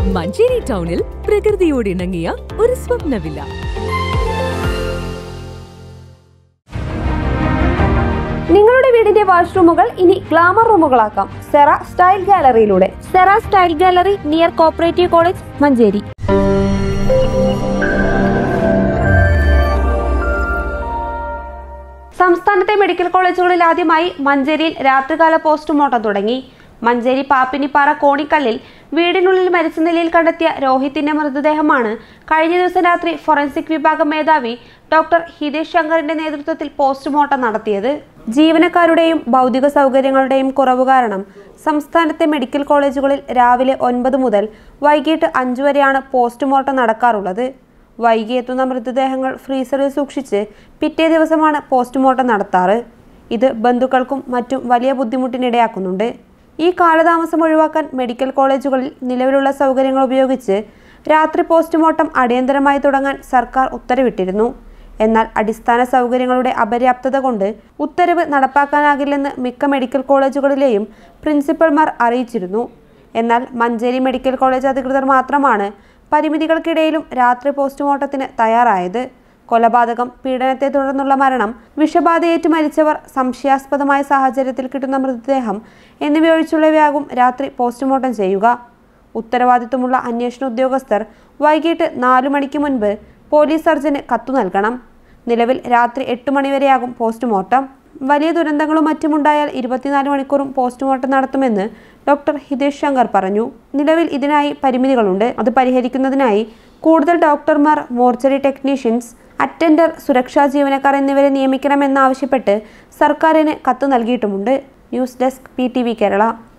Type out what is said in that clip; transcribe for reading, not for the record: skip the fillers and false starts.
മഞ്ചേരി ടൗണിൽ പ്രകൃതിയോട് ഇണങ്ങിയ ഒരു സ്വപ്ന വില്ല. നിങ്ങളുടെ വീടിന്റെ വാഷ്റൂമുകൾ ഇനി ഗ്ലാമർ റൂമുകളാക്കാം സെറ സ്റ്റൈൽ ഗാലറിയിലൂടെ. Sera style gallery near cooperative college, Manjeri. സംസ്ഥാനത്തെ മെഡിക്കൽ കോളേജുകളിൽ ആദ്യമായി മഞ്ചേരിയിൽ രാത്രികാല പോസ്റ്റ്മോർട്ടം തുടങ്ങി. മഞ്ചേരി പാപ്പിനിപ്പാറ കോണിക്കല്ലിൽ വീടിനുള്ളിൽ മരിച്ച നിലയിൽ കണ്ടെത്തിയ രോഹിത്തിന്റെ മൃതദേഹമാണ് കഴിഞ്ഞ ദിവസം രാത്രി ഫോറൻസിക് വിഭാഗം മേധാവി ഡോക്ടർ ഹിതേഷ് ശങ്കറിന്റെ നേതൃത്വത്തിൽ പോസ്റ്റ്മോർട്ടം നടത്തിയത്. ജീവനക്കാരുടെയും ഭൗതിക സൗകര്യങ്ങളുടെയും കുറവ് കാരണം സംസ്ഥാനത്തെ മെഡിക്കൽ കോളേജുകളിൽ രാവിലെ 9 മുതൽ വൈകിട്ട് 5 വരെയാണ് പോസ്റ്റ്മോർട്ടം നടക്കാറുള്ളത്. വൈകി എത്തുന്ന മൃതദേഹങ്ങൾ ഫ്രീസറിൽ സൂക്ഷിച്ച് പിറ്റേ ദിവസമാണ് പോസ്റ്റ്മോർട്ടം നടത്താറ്. ഇത് ബന്ധുക്കൾക്കും മറ്റും വലിയ ബുദ്ധിമുട്ടിനിടയാക്കുന്നുണ്ട്. ഈ കാലതാമസം ഒഴിവാക്കാൻ മെഡിക്കൽ കോളേജുകളിൽ നിലവിലുള്ള സൗകര്യങ്ങൾ ഉപയോഗിച്ച് രാത്രി പോസ്റ്റ്മോർട്ടം അടിയന്തരമായി തുടങ്ങാൻ സർക്കാർ ഉത്തരവിട്ടിരുന്നു. എന്നാൽ അടിസ്ഥാന സൗകര്യങ്ങളുടെ അപര്യാപ്തത കൊണ്ട് ഉത്തരവ് നടപ്പാക്കാനാകില്ലെന്ന് മിക്ക മെഡിക്കൽ കോളേജുകളിലെയും പ്രിൻസിപ്പൽമാർ അറിയിച്ചിരുന്നു. എന്നാൽ മഞ്ചേരി മെഡിക്കൽ കോളേജ് അധികൃതർ മാത്രമാണ് പരിമിതികൾക്കിടയിലും രാത്രി പോസ്റ്റ്മോർട്ടത്തിന് തയ്യാറായത്. കൊലപാതകം, പീഡനത്തെ തുടർന്നുള്ള മരണം, വിഷബാധയേറ്റ് മരിച്ചവർ, സംശയാസ്പദമായ സാഹചര്യത്തിൽ കിട്ടുന്ന മൃതദേഹം എന്നിവയൊഴിച്ചുള്ളവയാകും രാത്രി പോസ്റ്റ്മോർട്ടം ചെയ്യുക. ഉത്തരവാദിത്വമുള്ള അന്വേഷണ ഉദ്യോഗസ്ഥർ വൈകിട്ട് 4 മണിക്ക് മുൻപ് പോലീസ് സർജന് കത്തു നൽകണം. നിലവിൽ രാത്രി 8 മണിവരെയാകും പോസ്റ്റ്മോർട്ടം. വലിയ ദുരന്തങ്ങളും മറ്റുമുണ്ടായാൽ 24 മണിക്കൂറും പോസ്റ്റ്മോർട്ടം നടത്തുമെന്ന് ഡോക്ടർ ഹിതേഷ് ശങ്കർ പറഞ്ഞു. നിലവിൽ ഇതിനായി പരിമിതികളുണ്ട്. അത് പരിഹരിക്കുന്നതിനായി കൂടുതൽ ഡോക്ടർമാർ, മോർച്ചറി ടെക്നീഷ്യൻസ്, അറ്റൻഡർ, സുരക്ഷാ ജീവനക്കാർ എന്നിവരെ നിയമിക്കണമെന്നാവശ്യപ്പെട്ട് സർക്കാരിന് കത്ത് നൽകിയിട്ടുമുണ്ട്. News desk PTV Kerala.